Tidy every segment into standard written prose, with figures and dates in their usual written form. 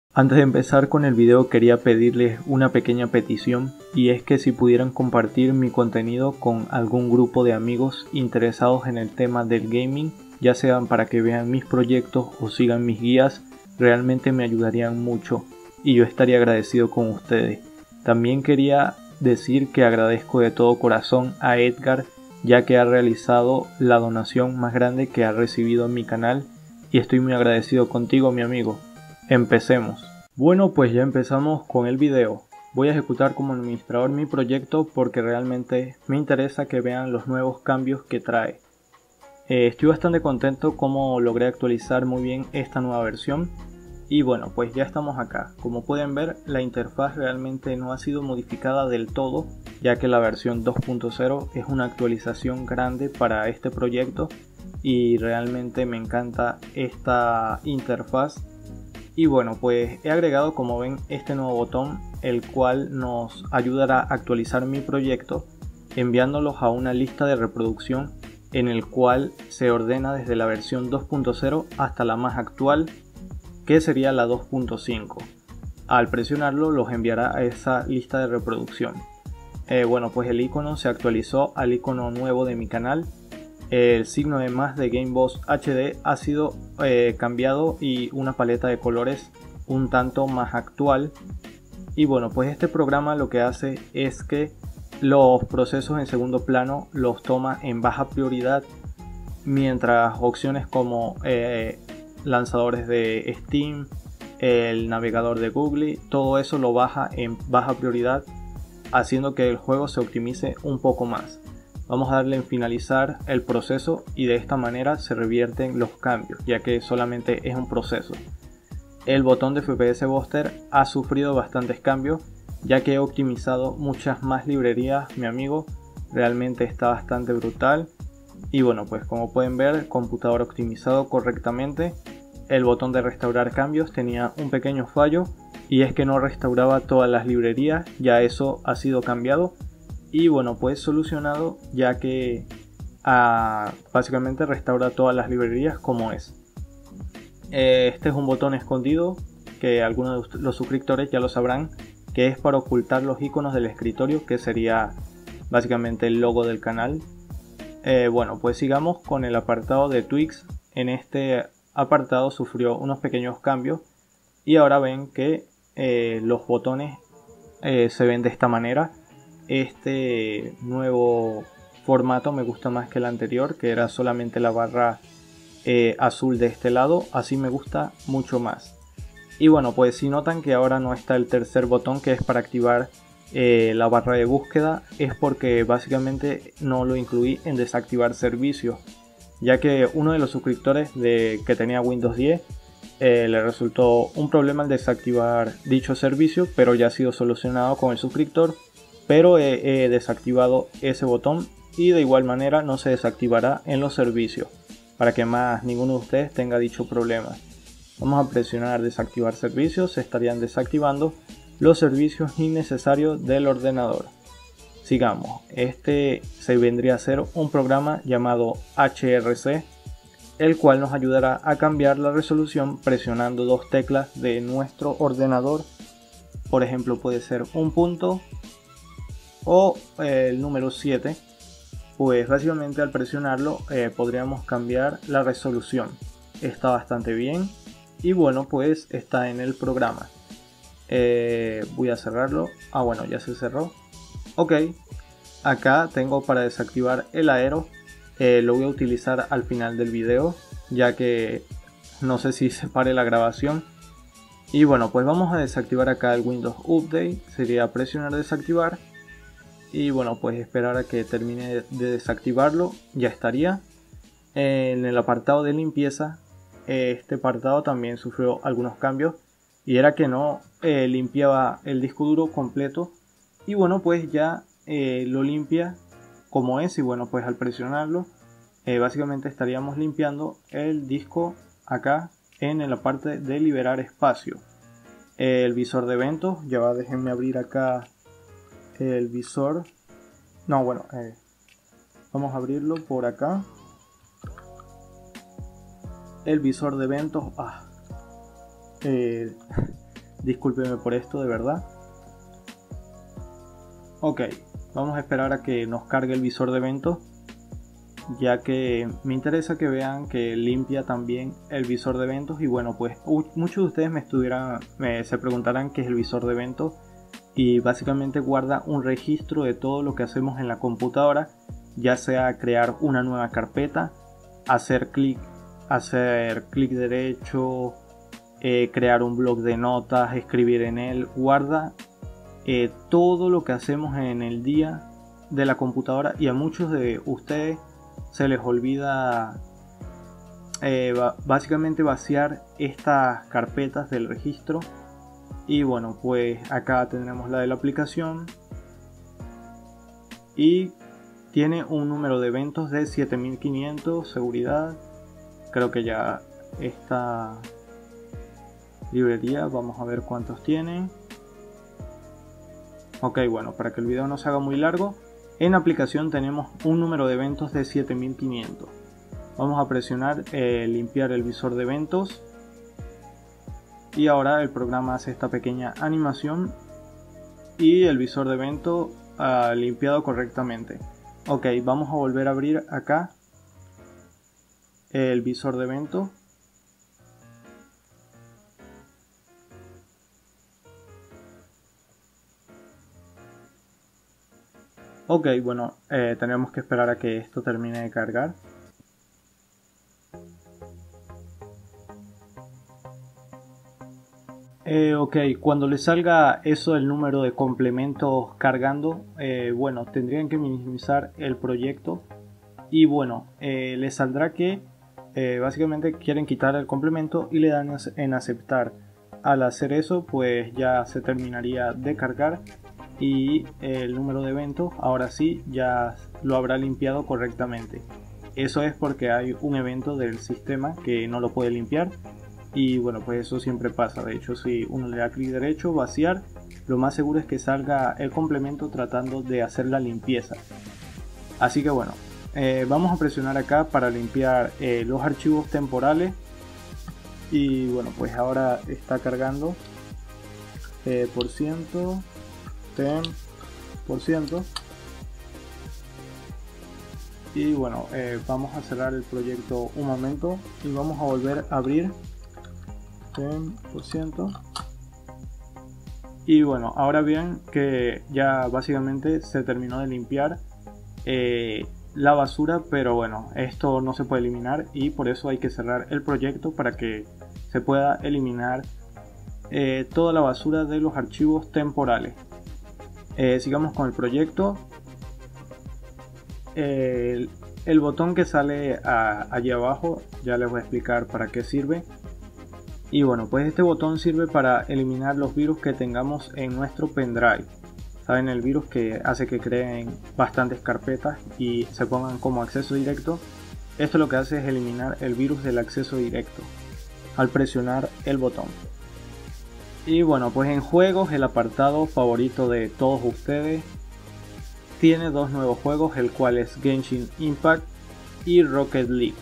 Antes de empezar con el video quería pedirles una pequeña petición, y es que si pudieran compartir mi contenido con algún grupo de amigos interesados en el tema del gaming, ya sean para que vean mis proyectos o sigan mis guías, realmente me ayudarían mucho y yo estaría agradecido con ustedes. También quería decir que agradezco de todo corazón a Edgar, ya que ha realizado la donación más grande que ha recibido en mi canal, y estoy muy agradecido contigo, mi amigo. Empecemos. Bueno, pues ya empezamos con el video. Voy a ejecutar como administrador mi proyecto porque realmente me interesa que vean los nuevos cambios que trae. Estoy bastante contento como logré actualizar muy bien esta nueva versión. Y bueno, pues ya estamos acá. Como pueden ver, la interfaz realmente no ha sido modificada del todo, ya que la versión 2.0 es una actualización grande para este proyecto y realmente me encanta esta interfaz. Y bueno, pues he agregado, como ven, este nuevo botón, el cual nos ayudará a actualizar mi proyecto enviándolos a una lista de reproducción en el cual se ordena desde la versión 2.0 hasta la más actual, que sería la 2.5. Al presionarlo los enviará a esa lista de reproducción. Bueno, pues el icono se actualizó al icono nuevo de mi canal. El signo de más de Gameboss HD ha sido cambiado y una paleta de colores un tanto más actual. Y bueno, pues este programa lo que hace es que los procesos en segundo plano los toma en baja prioridad, mientras opciones como lanzadores de Steam, el navegador de Google, todo eso lo baja en baja prioridad, haciendo que el juego se optimice un poco más. Vamos a darle en finalizar el proceso y de esta manera se revierten los cambios, ya que solamente es un proceso. El botón de FPS Booster ha sufrido bastantes cambios, ya que he optimizado muchas más librerías, mi amigo. Realmente está bastante brutal. Y bueno, pues como pueden ver, computador optimizado correctamente. El botón de restaurar cambios tenía un pequeño fallo, y es que no restauraba todas las librerías. Ya eso ha sido cambiado y bueno, pues solucionado, ya que básicamente restaura todas las librerías como es. Este es un botón escondido que algunos de los suscriptores ya lo sabrán, que es para ocultar los iconos del escritorio, que sería básicamente el logo del canal. Bueno, pues sigamos con el apartado de tweaks. En este apartado sufrió unos pequeños cambios y ahora ven que los botones se ven de esta manera. Este nuevo formato me gusta más que el anterior, que era solamente la barra azul de este lado. Así me gusta mucho más. Y bueno, pues si notan que ahora no está el tercer botón, que es para activar la barra de búsqueda, es porque básicamente no lo incluí en desactivar servicios, ya que uno de los suscriptores que tenía Windows 10 le resultó un problema al desactivar dicho servicio, pero ya ha sido solucionado con el suscriptor. Pero he desactivado ese botón y de igual manera no se desactivará en los servicios, para que más ninguno de ustedes tenga dicho problema. Vamos a presionar desactivar servicios. Se estarían desactivando los servicios innecesarios del ordenador. Sigamos. Este se vendría a ser un programa llamado HRC, el cual nos ayudará a cambiar la resolución presionando dos teclas de nuestro ordenador. Por ejemplo, puede ser un punto o el número 7, pues básicamente al presionarlo podríamos cambiar la resolución. Está bastante bien y bueno, pues está en el programa. Voy a cerrarlo. Bueno, ya se cerró. Ok, acá tengo para desactivar el aero. Lo voy a utilizar al final del video, ya que no sé si se pare la grabación. Y bueno, pues vamos a desactivar acá el Windows Update. Sería presionar desactivar. Y bueno, pues esperar a que termine de desactivarlo. Ya estaría. En el apartado de limpieza, este apartado también sufrió algunos cambios, y era que no limpiaba el disco duro completo. Y bueno, pues ya lo limpia como es. Y bueno, pues al presionarlo básicamente estaríamos limpiando el disco acá en la parte de liberar espacio. El visor de eventos, ya va, déjenme abrir acá el visor. No, bueno, vamos a abrirlo por acá. El visor de eventos. Discúlpeme por esto, de verdad. Ok, vamos a esperar a que nos cargue el visor de eventos, ya que me interesa que vean que limpia también el visor de eventos. Y bueno, pues muchos de ustedes se preguntarán qué es el visor de eventos, y básicamente guarda un registro de todo lo que hacemos en la computadora, ya sea crear una nueva carpeta, hacer clic derecho, crear un bloc de notas, escribir en él. Guarda todo lo que hacemos en el día de la computadora, y a muchos de ustedes se les olvida básicamente vaciar estas carpetas del registro. Y bueno, pues acá tenemos la de la aplicación y tiene un número de eventos de 7500, seguridad. Creo que ya esta librería, vamos a ver cuántos tiene. Ok, bueno, para que el video no se haga muy largo, en aplicación tenemos un número de eventos de 7500. Vamos a presionar limpiar el visor de eventos, y ahora el programa hace esta pequeña animación y el visor de evento limpiado correctamente. Ok, vamos a volver a abrir acá el visor de evento. Ok, bueno, tenemos que esperar a que esto termine de cargar. Ok, cuando les salga eso del número de complementos cargando, bueno, tendrían que minimizar el proyecto, y bueno, les saldrá que básicamente quieren quitar el complemento y le dan en aceptar. Al hacer eso, pues ya se terminaría de cargar, y el número de eventos ahora sí ya lo habrá limpiado correctamente. Eso es porque hay un evento del sistema que no lo puede limpiar. Y bueno, pues eso siempre pasa. De hecho, si uno le da clic derecho, vaciar, lo más seguro es que salga el complemento tratando de hacer la limpieza. Así que bueno, vamos a presionar acá para limpiar los archivos temporales. Y bueno, pues ahora está cargando por ciento, 10%. Y bueno, vamos a cerrar el proyecto un momento y vamos a volver a abrir 10%. Y bueno, ahora bien que ya básicamente se terminó de limpiar la basura, pero bueno, esto no se puede eliminar y por eso hay que cerrar el proyecto para que se pueda eliminar toda la basura de los archivos temporales. Sigamos con el proyecto. El botón que sale allí abajo, ya les voy a explicar para qué sirve. Y bueno, pues este botón sirve para eliminar los virus que tengamos en nuestro pendrive. Saben, el virus que hace que creen bastantes carpetas y se pongan como acceso directo. Esto lo que hace es eliminar el virus del acceso directo al presionar el botón. Y bueno, pues en juegos, el apartado favorito de todos ustedes tiene dos nuevos juegos, el cual es Genshin Impact y Rocket League.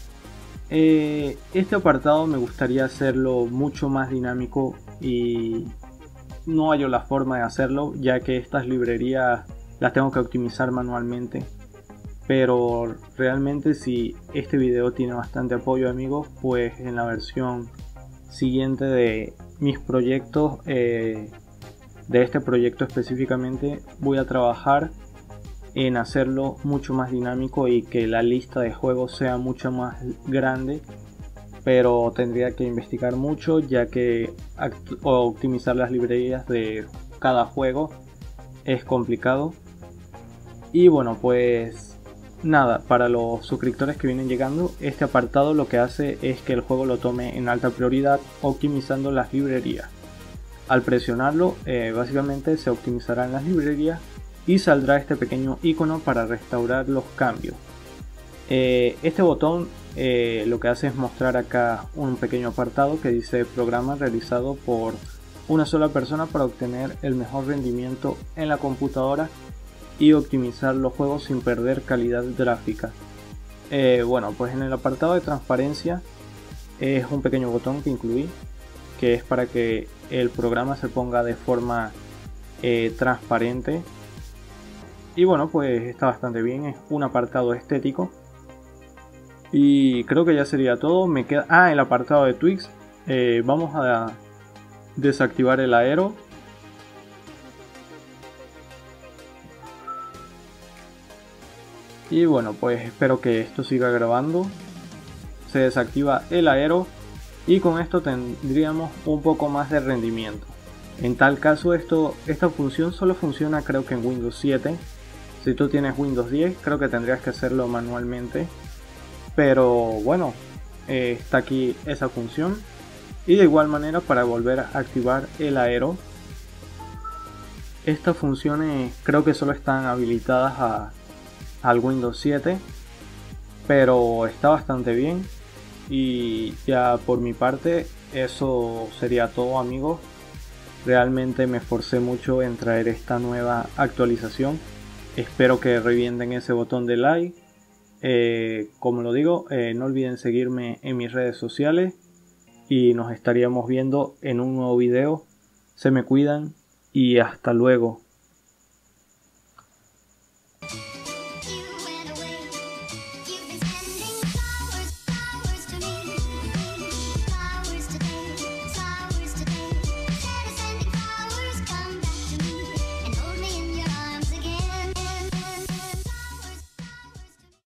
Este apartado me gustaría hacerlo mucho más dinámico y no hallo la forma de hacerlo, ya que estas librerías las tengo que optimizar manualmente. Pero realmente, si este video tiene bastante apoyo, amigos, pues en la versión siguiente de mis proyectos, de este proyecto específicamente, voy a trabajar en hacerlo mucho más dinámico y que la lista de juegos sea mucho más grande, pero tendría que investigar mucho, ya que optimizar las librerías de cada juego es complicado. Y bueno, pues nada, para los suscriptores que vienen llegando, este apartado lo que hace es que el juego lo tome en alta prioridad, optimizando las librerías. Al presionarlo, básicamente se optimizarán las librerías y saldrá este pequeño icono para restaurar los cambios. Este botón lo que hace es mostrar acá un pequeño apartado que dice programa realizado por una sola persona para obtener el mejor rendimiento en la computadora y optimizar los juegos sin perder calidad gráfica. Bueno, pues en el apartado de transparencia es un pequeño botón que incluí, que es para que el programa se ponga de forma transparente. Y bueno, pues está bastante bien, es un apartado estético. Y creo que ya sería todo. Me queda el apartado de tweaks. Vamos a desactivar el aero. Y bueno, pues espero que esto siga grabando. Se desactiva el aero y con esto tendríamos un poco más de rendimiento. En tal caso esta función solo funciona creo que en Windows 7. Si tú tienes Windows 10 creo que tendrías que hacerlo manualmente. Pero bueno, está aquí esa función. Y de igual manera, para volver a activar el aero, estas funciones creo que solo están habilitadas al Windows 7, pero está bastante bien. Y ya por mi parte eso sería todo, amigos. Realmente me esforcé mucho en traer esta nueva actualización. Espero que revienten ese botón de like. Como lo digo, no olviden seguirme en mis redes sociales y nos estaríamos viendo en un nuevo video. Se me cuidan y hasta luego.